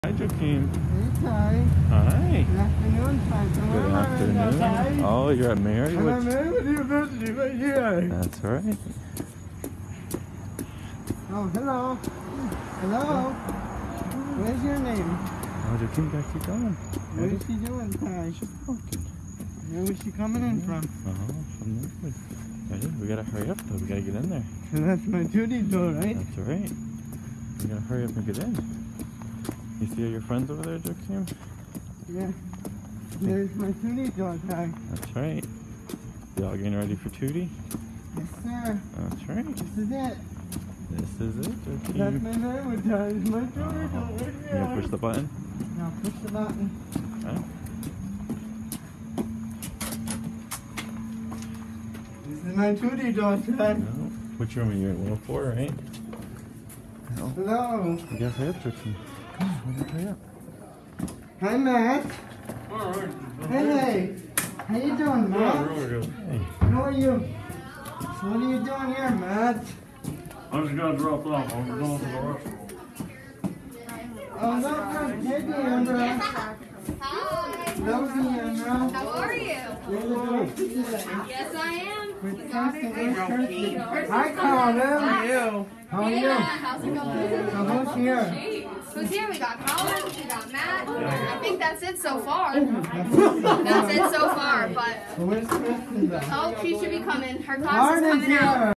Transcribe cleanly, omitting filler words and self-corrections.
Hi, Joachim. Hey, Ty. Hi. Good afternoon, Ty. Good afternoon. Oh, you're at Marywood. I'm at Marywood University right here. That's right. Oh, hello. Hello. Where's your name? Oh, Joachim, gotta keep going. What is she doing, Ty? She's walking. Where was she coming in from? Oh, from Marywood. Ready? We gotta hurry up though. We gotta get in there. So that's my duty door, right? That's right. We gotta hurry up and get in. You see all your friends over there, Joachim? Yeah. There's my duty door, Ty. That's right. You all getting ready for Tootie? Yes, sir. That's right. This is it. This is it, Joachim. That's my Marywood, Ty. It's my duty door right You here. gonna push the button? Now push the button. Right. This is my duty door, Ty. No. Which room are you in? 104, right? No. Hello. You gotta hurry up, Joachim. Come on, we gotta hurry up. Hi, Matt. Hey. How you doing, Matt? Hey. How are you? So what are you doing here, Matt? I'm just gonna drop off. I'm going to the restroom. Oh, look, hey, Dambra. Hi. Hello, Dambra. How are you? You're the director today. Yes, I am. With Kirsten. Hi, Colin. How are you? How are you? How's it going? So who's here? Who's here? We got Colin. We got Matt. I think that's it so far. That's That's it so far. But So where's Kirsten, though? oh, she should be coming. Her class is Martin's coming out. here.